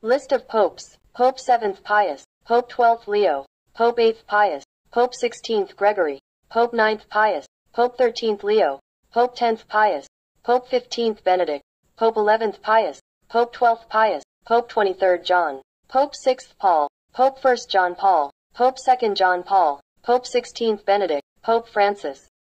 List of popes. Pope 7th Pius, Pope 12th Leo, Pope 8th Pius, Pope 16th Gregory, Pope 9th Pius, Pope 13th Leo, Pope 10th Pius, Pope 15th Benedict, Pope 11th Pius, Pope 12th Pius, Pope 23rd John, Pope 6th Paul, Pope 1st John Paul, Pope 2nd John Paul, Pope 16th Benedict, Pope Francis.